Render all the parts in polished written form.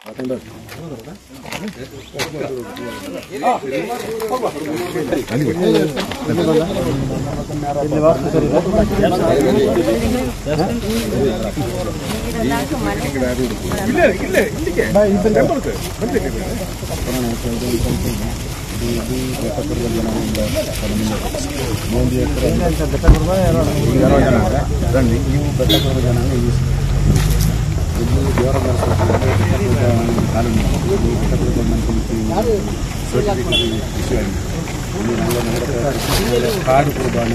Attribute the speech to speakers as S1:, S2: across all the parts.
S1: card ಕುರ್ಬಾನಿ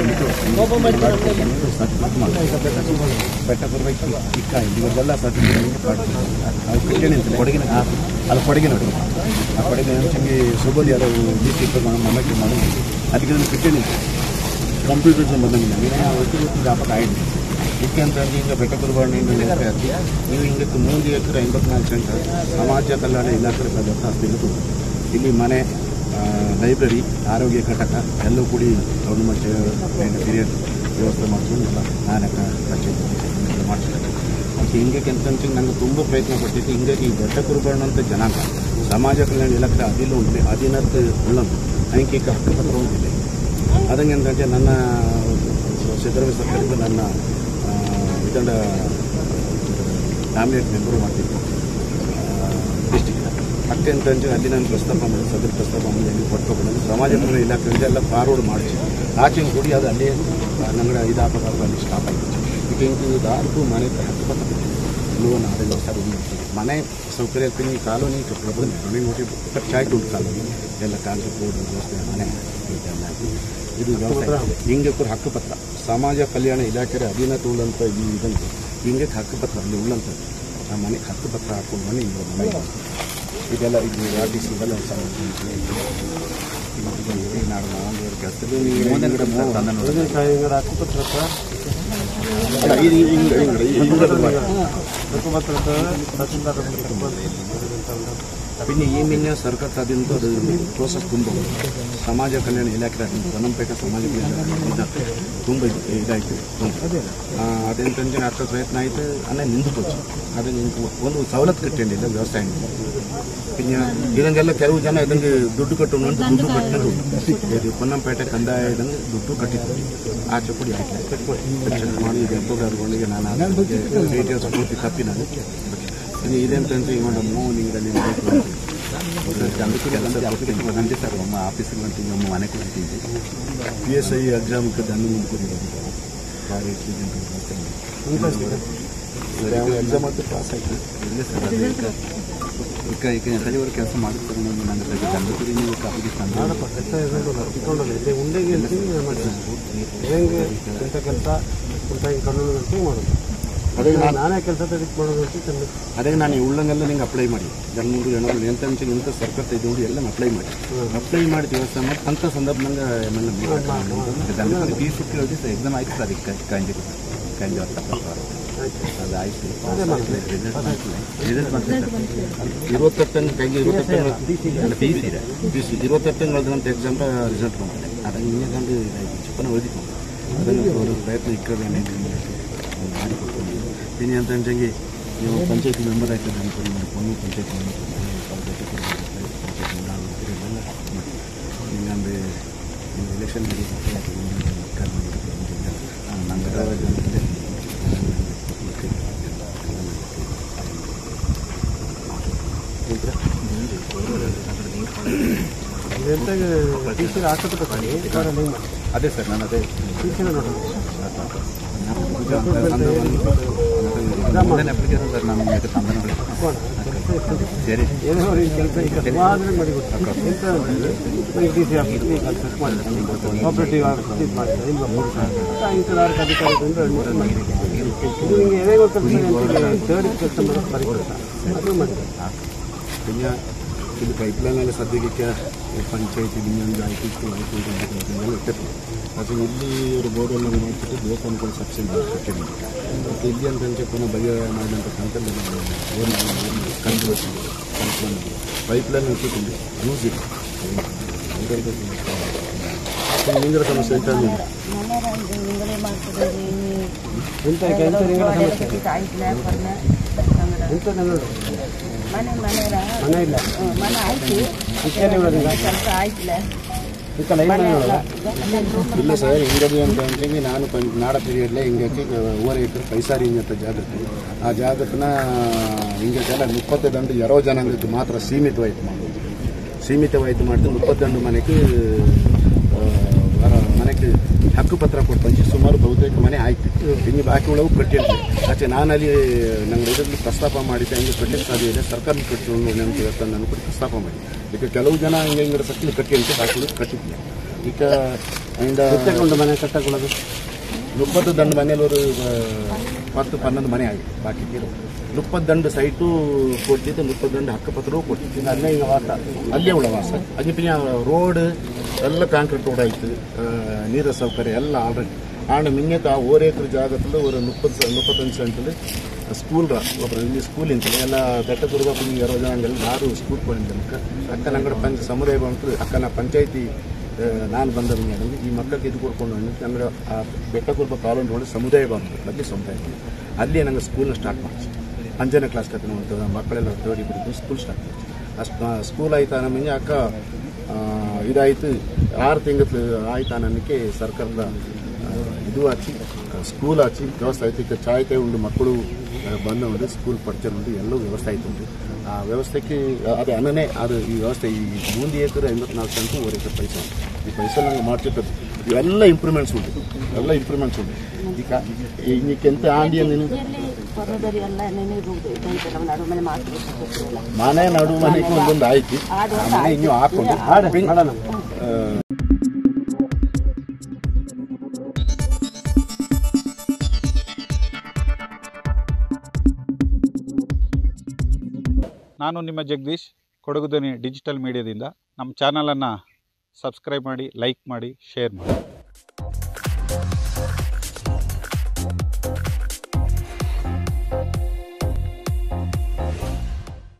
S1: ಬೆಟ್ಟಪುರಕ್ಕೆ ಇಕ್ಕ ಇವೆಲ್ಲ certificate card ಅದು ಕಿಟ್ಟಣಿ ಅಂತ ಕೊಡಗಿನ ಅಲ್ಲಿ ಕೊಡಗಿನ ಆ ಕೊಡಗಿನ ಹಂಚಂಗೆ ಸೊಬಲಿ ಯಾರು ಡಿಸ್ಟ್ರಿಕ್ಟ್ ಮಮ್ಮಕ್ಕೆ ಮಾಡಿ ಅದಕ್ಕೆ ಒಂದು ಕಿಟ್ಟಣಿ ಕಂಪ್ಯೂಟರ್ ಸಂಬಂಧವಿಲ್ಲ ಒಟ್ಟು ವ್ಯಾಪಕ ಆಯ್ತು ಇದಕ್ಕೆ ಅಂತಂದ್ರೆ ಈಗ ಬೆಟ್ಟ ಕುರ್ಬಾಣಿಯಿಂದ ನೀವು ಹಿಂಗೆ 3 ಎಕರೆ 54 ಸೆಂಟ್ ಸಮಾಜ ಕಲ್ಯಾಣ ಇಲಾಖೆ ದತ್ತಾಸ್ತಿಗಳು ಇಲ್ಲಿ ಮನೆ ಲೈಬ್ರರಿ ಆರೋಗ್ಯ ಘಟಕ ಎಲ್ಲವೂ ಕೂಡಿ ಗೌರ್ಮೆಂಟ್ ಪೀರಿಯಡ್ ವ್ಯವಸ್ಥೆ ಮಾಡ್ಕೊಂಡು ಎಲ್ಲ ನಾನಕ ಕಚೇರಿ ಮಾಡ್ತಿದ್ದಾರೆ ಮತ್ತು ಹಿಂಗೆ ಅಂತಂದ್ರೆ ನಂಗೆ ತುಂಬ ಪ್ರಯತ್ನ ಪಟ್ಟಿತ್ತು ಹಿಂಗೆ ಈ ಬೆಟ್ಟ ಕುರ್ಬಾಣ ಅಂತ ಜನಾಂಗ ಸಮಾಜ ಕಲ್ಯಾಣ ಇಲಾಖೆ ಅದಿಲ್ಲ ಉಂಟು ಅಧೀನದ ಉಳ್ಳಂದು ಲೈಂಗಿಕ ಹಕ್ಕುಪತ್ರ ಹೊಂದಿದೆ ಅದಂಗೆ ಅಂತಂದ್ರೆ ನನ್ನ ಸಿದ್ದರಾಮಯ್ಯ ಸರ್ಕಾರದಿಂದ ನನ್ನ ವಿಧಾನ ಕ್ಯಾಬಿನೆಟ್ ಮೆಂಬರ್ ಮಾಡ್ತಿದ್ದೆ ಡಿಸ್ಟಿಕ್ ಅಷ್ಟೇ ಅಂತಂದ್ರೆ ಅಲ್ಲಿ ನಾನು ಪ್ರಸ್ತಾಪ ಮಾಡಿ ಸದರ ಪ್ರಸ್ತಾಪ ಮಾಡಿ ಅಲ್ಲಿ ಕೊಟ್ಕೊಂಡು ಸಮಾಜ ಕಲ್ಯಾಣ ಇಲಾಖೆಯಿಂದ ಎಲ್ಲ ಫಾರ್ವರ್ಡ್ ಮಾಡಿಸಿ ಆಚೆಗೆ ಕೂಡಿ ಅದು ಅಲ್ಲೇ ನಂಗಡ ಇದಾಗಬೇಕು ಅಲ್ಲಿ ಸ್ಟಾಪ್ ಆಯಿತು ಈಗ ಹಿಂಗೆ ದಾರ್ಗೂ ಮನೆ ಹಕ್ಕುಪತ್ರ ಲೋನ್ ಅದೆಲ್ಲ ಸರ್ ಮನೆ ಸೌಕರ್ಯ ಈ ಕಾಲೋನಿ ಪ್ರಬಂಧ ಮನೆ ನೋಡಿ ಖರ್ಚಾಯ್ತು ಉಂಟು ಕಾಲೋನಿ ಎಲ್ಲ ಕಾಂಗ್ರೆಸ್ ಬೋರ್ಡ್ ವ್ಯವಸ್ಥೆ ಮನೆ ಇದೆಲ್ಲ ಇದು ಹಿಂಗೆ ಕೂಡ ಹಕ್ಕುಪತ್ರ ಸಮಾಜ ಕಲ್ಯಾಣ ಇಲಾಖೆ ಅಧೀನ ಉಳ್ಳಂಥ ಈ ಇದಂತೆ ಹಿಂಗೆ ಹಕ್ಕುಪತ್ರ ಅಲ್ಲಿ ಉಳ್ಳಂಥದ್ದು ಆ ಮನೆಗೆ ಹಕ್ಕುಪತ್ರ ಹಾಕೊಂಡು ಮನೆ ಮನೆ ಇದೆಲ್ಲ ಇದು RTC ಇವೆಲ್ಲ ನಾಡು ಒಂದು ಕೆಲಸದಲ್ಲಿ ಹಕ್ಕುಪತ್ರ പിന്നെ ഈ മിന്ന സർക്കാർ അതിന് അത് പ്രോസസ് ತುಂಬ ಸಮಾಜ ಕಲ್ಯಾಣ ಇಲಾಖೆ ವನಂಪೇಟ ಸಮಾಜ ಕಲ್ಯಾಣ ತುಂಬ ಇದಾಯಿತು ಅದೆಂತಂದ್ರೆ ಅರ್ಥ ಪ್ರಯತ್ನ ಆಯಿತು ಅನ್ನೇ ನಿಂತುಕೋಚು ಅದು ಒಂದು ಸವಲತ್ತು ಕಟ್ಟಿಲ್ಲ ವ್ಯವಸಾಯ പിന്നെ ಇದಂಗೆಲ್ಲ ಕೆಲವು ಜನ ಇದಂಗೆ ದುಡ್ಡು ಕಟ್ಟೋಣ ಅಂತ ದುಡ್ಡು ಕಟ್ಟಿದ್ದು ಇದು ಪೊನ್ನಂಪೇಟೆ ಕಂದಾಯ ಇದಂಗೆ ದುಡ್ಡು ಕಟ್ಟಿದ್ದು ಆಚೆ ಕೊಡಿ ಆಯ್ತು ಮಾಡಿ ಇದು ಎಂಪೋಗಾರ್ಗಳಿಗೆ ನಾನು ಡೀಟೇಲ್ಸ್ ಪೂರ್ತಿ ತಪ್ಪಿ ನಾನು ಇನ್ನು ಇದೆಂತಂದ್ರೆ ಇವಾಗ ಮೋನಿಂಗಲ್ಲಿ ಗಂಟೆ ಸರ್ ಒಮ್ಮ ಆಫೀಸಿಗೆ ಗಂಟೆ ಒಮ್ಮ ಮನೆಗೆ ಗಂಟೆ PSI ಎಕ್ಸಾಮ್ಗೆ ದಂಡು ಮುಂದ್ಕೊಂಡಿರೋದು ಎಕ್ಸಾಮ್ ಅಂತೂ ಪಾಸ್ ಆಯಿತು ಇಲ್ಲ ಸರ್ ಅದೇ ಈಗ ಎಂಥವರು ಕೆಲಸ ಮಾಡ್ತಾರೆ ನನಗೆ ದಂಡಪುರಿ ನೀವು ಕಾಪಿಗೆ ತಂದು ಕೆಲಸ ಉಂಡೆಗೆ ಇಂಥ ಕೆಲಸ ಇಂಥ ಕಾನೂನು ಗಂಟೆ ಮಾಡೋದು ಅದೇ ನಾನೇ ಕೆಲಸ ತೆಗೆದು ಮಾಡೋದು ಅಂತ ಅದೇ ನಾನು ಉಳ್ಳಂಗೆಲ್ಲ ನಿಂಗೆ ಅಪ್ಲೈ ಮಾಡಿ ಜನರು ಜನರು ಎಂತ ಇಂಥ ಸರ್ಕಾರ ತೆಗೆದುಕೊಂಡು ಎಲ್ಲ ಅಪ್ಲೈ ಮಾಡಿ ವ್ಯವಸ್ಥೆ ಮಾಡಿ ಅಂಥ ಸಂದರ್ಭ ನಂಗೆ ಫೀಸ್ ಹೋಗಿ ಎಕ್ಸಾಮ್ ಆಯ್ತು ಸರ್ ಈಗ ಕಂಜಿ ಅದು ಆಯ್ತು ರಿಸಲ್ಟ್ ಮಾಡ್ತಾರೆ 28 ಕೈಗೆ 28 ಫೀಸ್ ಇದೆ 28 ಎಕ್ಸಾಮ್ ರಿಸಲ್ಟ್ ಮಾಡಿದೆ ಅದನ್ನು ಇನ್ನೊಂದು ಚಿಕ್ಕನ ಓದಿತ್ತು ಅದನ್ನು ಅವರು ಪ್ರಯತ್ನ ಇಕ್ಕದೇನೆ ಮಾಡಿಕೊಡ್ತೀನಿ ಇನ್ನು ಅಂತಂಗೆ ನೀವು ಪಂಚಾಯತಿ ಮೆಂಬರ್ ಆಯ್ತು ಅನ್ಕೊಂಡು ಪೊನ್ನು ಪಂಚಾಯತಿ ಹಿಂಗಂದ್ರೆ ಎಲೆಕ್ಷನ್ ಅದೇ ಸರ್ ನಾನು ಅದೇ ಅಪ್ಲಿಕೇಶನ್ ಸರ್ ನಾನು ಸರಿ പിന്നെ ഇത് പൈപ്പ്ലൈനെല്ലാം സദ്യക്ക് പഞ്ചായത്ത് ഇട്ടിട്ടുണ്ട് പക്ഷേ ಇಲ್ಲಿ ഒരു ಬೋರ್ಡನ್ನು ಮಾಡಿಬಿಟ್ಟು ಬೇಕು ಅಂದ್ಕೊಂಡು ಸಬ್ಸಿಡಿ ಕಟ್ಟಿದ್ದೀನಿ ಮತ್ತು ಇಲ್ಲಿ ಅಂತಂದ್ರೆ ಪುನಃ ಬಗೆ ಮಾಡಿದಂಥ ಕಂತಲ್ಲಿ ಕಂತು ಪೈಪ್ಲೈನ್ ಇಟ್ಟಿട്ടുണ്ട് ಯೂಸ್ ಇಲ್ಲ ನಿಂಗರ ಸಮಸ್ಯೆ ಎಂತ ಎಂತ ಸಮಸ್ಯೆ ಎಂತ ನೋಡಿ ಮನೆ ಇಲ್ಲ
S2: ಮನೆ ಆಯ್ತು ಸ್ವಲ್ಪ ಆಯ್ತಿಲ್ಲ
S1: ಇಲ್ಲ ಸರ್ ಹಿಂಗದಿ ಅಂತ ಅಂತೇಳಿ ನಾನು ನಾಡ ಪೀರಿಯಡ್ಲೆ ಹಿಂಗಕ್ಕೆ ಓವರ್ ಎಕರೆ ಪೈಸಾರಿ ಅಂತ ಜಾಗಕ್ಕೆ ಆ ಜಾಗತನ ಹಿಂಗೆಲ್ಲ 30 ದಂಡು ಯಾರೋ ಜನಾಂಗಕ್ಕೆ ಮಾತ್ರ ಸೀಮಿತವಾಯಿತು ಮಾಡ್ತು 30 ದಂಡು ಮನೆಗೆ ಹಕ್ಕುಪತ್ರ ಕೊಟ್ಟು ಸುಮಾರು ಬಹುತೇಕ ಮನೆ ಆಯ್ತು ಇನ್ನು ಬಾಕಿ ಉಳವು ಕಟ್ಟಿರ್ತೀವಿ ಆಚೆ ನಾನಲ್ಲಿ ನಂಗೆ ಇದರಲ್ಲಿ ಪ್ರಸ್ತಾಪ ಮಾಡಿದ್ದೆ ಹಂಗೆ ಕಟ್ಟಕ್ಕೆ ಸಾಧ್ಯ ಇದೆ ಸರ್ಕಾರ ಕಟ್ಟಿಕೊಂಡು ನೆನಪು ನಾನು ಕೂಡ ಪ್ರಸ್ತಾಪ ಮಾಡಿ ಈಗ ಕೆಲವು ಜನ ಹಿಂಗೆ ಸಕ್ಲಿ ಕಟ್ಟಿ ಅಂತ ಬಾಕಿ ಉಳಿದು ಕಟ್ಟಿದ್ದೆ ಈಗ ಇಂದ ಮನೆ ಕಟ್ಟಕೊಳ್ಳೋದು 30 ದಂಡು ಮನೇಲಿ ಒಂದು 10-12 ಮನೆ ಆಗಿದೆ ಬಾಕಿ 30 ದಂಡು ಸೈಟು ಕೊಡ್ತಿದ್ದೆ 30 ದಂಡು ಹಕ್ಕುಪತ್ರವೂ ಕೊಡ್ತಿದ್ದೆ ಅಲ್ಲೇ ಈಗ ವಾಸ ಅಲ್ಲೇ ಉಳ ವಾಸ ಅದೇ ಪಿನ ರೋಡ್ ಎಲ್ಲ ಕಾಂಕ್ರೀಟ್ ರೋಡ್ ಆಯಿತು ನೀರ ಸೌಕರ್ಯ ಎಲ್ಲ ಆಲ್ರೆಡಿ ಆಂಡ ಮಿಂಗೇತ ಆ 1 ಎಕರೆ ಜಾಗದಲ್ಲಿ ಒಂದು 35 ಸೆಂಟಲ್ಲಿ ಸ್ಕೂಲ್ ಇಲ್ಲಿ ಸ್ಕೂಲ್ ಇಂತಲೇ ಎಲ್ಲ ಬೆಟ್ಟ ಕುರುಬ ಯಾರೋ ಜನ ಯಾರು ಸ್ಕೂಲ್ ಕೊಡಿದ್ದೆ ಅಕ್ಕನ ಅಂಗಡಿ ಸಮುದಾಯ ಬಂತು ಅಕ್ಕನ ಪಂಚಾಯತಿ ನಾನು ಬಂದ ಈ ಮಕ್ಕಳಿಗೆ ಇದು ಕೊಡ್ಕೊಂಡು ನಂಗೆ ಆ ಬೆಟ್ಟ ಕುರುಬ ಕಾಲೋನಿ ನೋಡಿ ಸಮುದಾಯ ಬಂತು ಬಗ್ಗೆ ಸಮುದಾಯ ಅಲ್ಲಿ ನಂಗೆ ಸ್ಕೂಲ್ನ ಸ್ಟಾರ್ಟ್ ಮಾಡಿಸಿ 5ನೇ ಕ್ಲಾಸ್ ಕತ್ತಿನ ಮಕ್ಕಳೆಲ್ಲ ತೋಡಿ ಬಿಟ್ಟು ಸ್ಕೂಲ್ ಸ್ಟಾರ್ಟ್ ಮಾಡಿಸಿ ಅಷ್ಟು ಸ್ಕೂಲ್ ಆಯ್ತಾ ನಮಗೆ ಅಕ್ಕ ಇದಾಯಿತು 6 ತಿಂಗಳು ಆಯ್ತಾ ನನಗೆ ಸರ್ಕಾರದ ಇದು ಹಚ್ಚಿ ಸ್ಕೂಲ್ ಹಚ್ಚಿ ವ್ಯವಸ್ಥೆ ಆಯ್ತು ಈಗ ಚಾಯ್ತೆ ಉಂಡು ಮಕ್ಕಳು ಬಂದು ಉಂಟು ಸ್ಕೂಲ್ ಪಡ್ಚರ್ ಉಂಟು ಎಲ್ಲವೂ ವ್ಯವಸ್ಥೆ ಆಯ್ತು ಉಂಟು ಆ ವ್ಯವಸ್ಥೆಗೆ ಅದು ಅನ್ನನೇ ಅದು ಈ ವ್ಯವಸ್ಥೆ ಈ 3 ಎಕರೆ 54 ಸೆಂಟು 1 ಎಕರೆ ಪೈಸೆ ಉಂಟು ಈ ಪೈಸೆ ನಂಗೆ ಮಾಡ್ತಿರ್ತದೆ ಇವೆಲ್ಲ ಇಂಪ್ರೂವ್ಮೆಂಟ್ಸ್ ಉಂಟು ಈಗ ಇನ್ನಿಕ್ಕೆಂತ ಆಂಡಿಯ ಮನೆ ನಡು ಮನೆಗೆ ಒಂದೊಂದು ಆಯ್ತು ಮನೆ ಇನ್ನೂ ಹಾಕೊಂಡು
S3: ನಾನು ನಿಮ್ಮ ಜಗದೀಶ್ ಕೊಡಗು ಧ್ವನಿ ಡಿಜಿಟಲ್ ಮೀಡಿಯಾದಿಂದ ನಮ್ಮ ಚಾನಲನ್ನು ಸಬ್ಸ್ಕ್ರೈಬ್ ಮಾಡಿ ಲೈಕ್ ಮಾಡಿ ಶೇರ್ ಮಾಡಿ